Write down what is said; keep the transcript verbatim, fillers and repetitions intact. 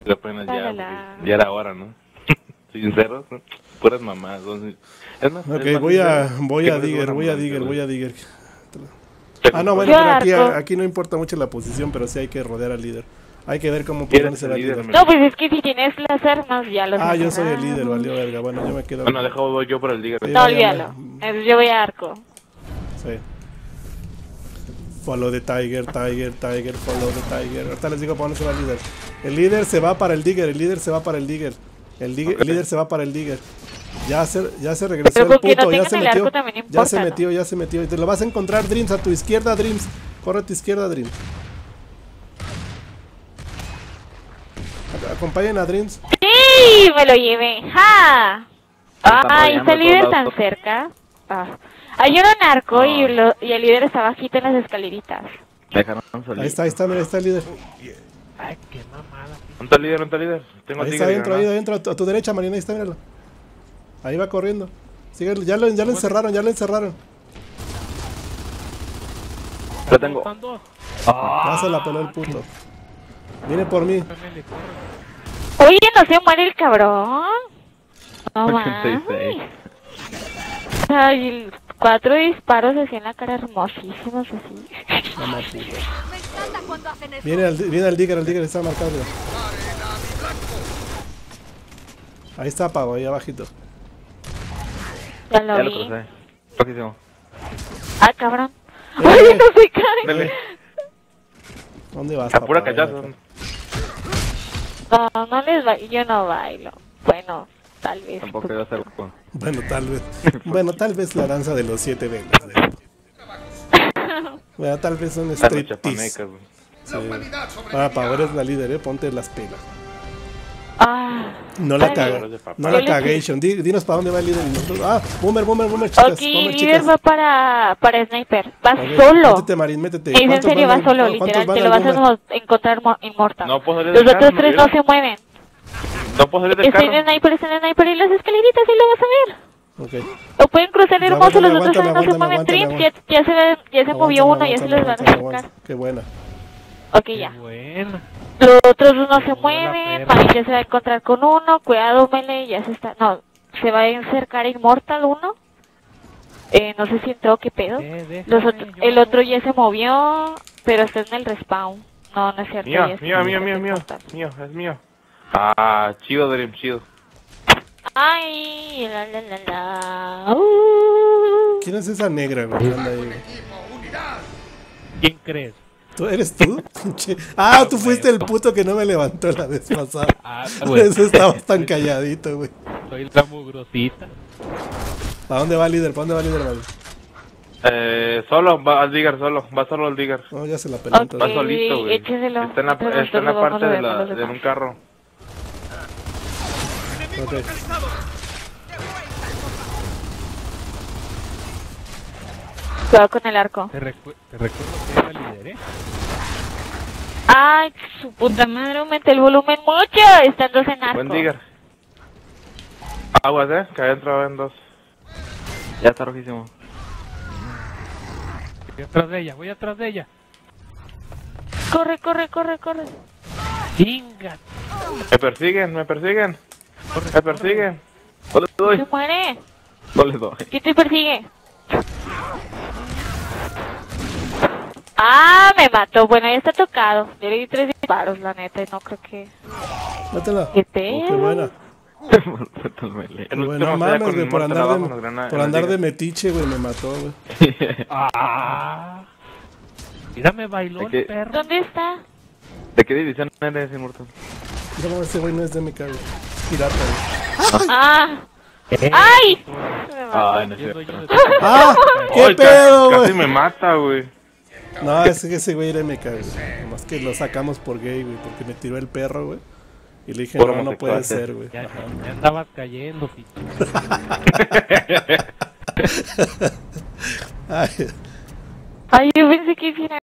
apenas ya, ya era hora, ¿no? Sinceros, ¿no? Puras mamadas. Es más, ok, es más voy a, sincero, voy a Digger, voy a Digger, voy a Digger. Ah, no, bueno, pero aquí, aquí no importa mucho la posición, pero sí hay que rodear al líder. Hay que ver cómo por dónde se va el líder. No, pues es que si tienes las armas, ya lo sé. Ah, yo soy el líder, valió verga. Bueno, yo me quedo. Bueno, dejo yo por el Digger. No, olvídalo. Yo voy a arco. Sí. Follow the Tiger, Tiger, Tiger, follow the Tiger. Ahorita les digo para dónde se va el líder. El líder se va para el Digger, el líder se va para el Digger. El, digger, okay. el líder se va para el Digger. Ya se, ya se regresó el puto, no ya se metió. Importa, ya se metió, ¿no? ya se metió. Y te lo vas a encontrar, Dreams, a tu izquierda, Dreams. Corre a tu izquierda, Dreams. Acompañen a Dreams. ¡Sí! Me lo llevé. ¡Ja! ¡Ay! ¿Está el líder tan cerca? Ah. Hay un arco oh. y, lo, y el líder está bajito en las escaleritas. Ahí está, ahí está, mira, ahí está el líder. Ay, qué mamada. ¿Dónde está el líder? ¿Dónde está el líder? Tengo ahí está adentro, ahí adentro, a tu, a tu derecha, Marina, ahí está, míralo. Ahí va corriendo. Sigue, ya lo, ya lo encerraron, ya lo encerraron. Lo tengo. Ya se la peló el puto. Viene por mí. Oye, no se muere el cabrón. No mames. Ay, cuatro disparos así en la cara, hermosísimos así. Viene al, viene al Digger, el Digger está marcado. Ahí está Pago, ahí abajito. Ya lo ya vi. Lo crucé. Ah, cabrón. Oye, no se cae. Dale. ¿Dónde vas, a pura papá? cachazo. No, no les ba yo no bailo. Bueno, tal vez. Tampoco iba a ser bueno. Bueno, tal vez. Bueno, tal vez la danza de los siete velas. Bueno, tal vez un striptease. Sí. Ah, Pau, eres la líder, eh. Ponte las pilas. Ah, no la cagué. No la cagation. Dinos para dónde va el líder. Ah, Boomer, Boomer, Boomer, chicas. Ok, el líder va para, para Sniper. Va okay. solo. Métete, Marín, métete. Es en serio, va solo, literal. Te lo vas a encontrar inmortal. No puedo salir Los del otros carro, tres no se mueven. No puedo salir del Está carro. en Sniper, está en Sniper y las escaleritas y lo vas a ver. Ok. O pueden cruzar hermoso, los otros tres no se mueven. Dreams, ya, ya se, ya se movió uno, ya se les van a sacar. Qué buena. Ok, ya. Buena. Los otros no se mueven, Marín ya se va a encontrar con uno, cuidado, Mele, ya se está... No, se va a acercar Immortal uno. Eh, no sé si entró, qué pedo. Eh, Los otro, el otro ya se movió, pero está en el respawn. No, no es cierto. Mío, mío, mío, mío, mío, mío, es mío. Ah, chido, Dream, chido. Ay, la la la la. Uh. ¿Quién es esa negra, güey? ¿Quién crees? ¿Tú eres tú? Ah, tú fuiste el puto que no me levantó la vez pasada. Ah, por eso estabas tan calladito, güey. Soy la mugrosita. ¿Para dónde va el líder? ¿Para dónde va el líder, güey? Eh, solo, va al Digger, solo, va solo al Digger. No, ya se la peló. Okay, va solito, güey. Está en la, está en la parte de, la, de un carro. Okay. Cuidado con el arco. Te, recu te recuerdo que era líder, ¿eh? Ay, su puta madre, aumenta el volumen mucho. Están dos en arco. Buen Digger. Aguas, eh, que adentro ven dos. Ya está rojísimo. Voy atrás de ella, voy atrás de ella. Corre, corre, corre, corre. Chinga. Me persiguen, me persiguen. Corre, me persiguen. No le doy. Se muere. No le doy. ¿Quién te persigue? Ah, me mató. Bueno, ya está tocado. Yo le di tres disparos, la neta, y no creo que... Mátela. ¿Qué pedo? Oh, qué buena. Bueno, no mames, güey, por andar de, por andar de metiche, güey, me mató, güey. Ah, mira, me bailó el perro. ¿Dónde está? ¿De qué división eres, Inmortal? No, ese güey no es de M K, güey. Es pirata, güey. ¡Ah! Eh. ¡Ay! Ay, no sé. ¡Ah! ¡Qué pedo, güey! Casi me mata, güey. No, ese, ese güey era M K, güey. Nomás que lo sacamos por gay, güey, porque me tiró el perro, güey. Y le dije, no, no puede ser, güey. Ya, ya estabas cayendo, pito. Ay. Ay, yo pensé que hiciera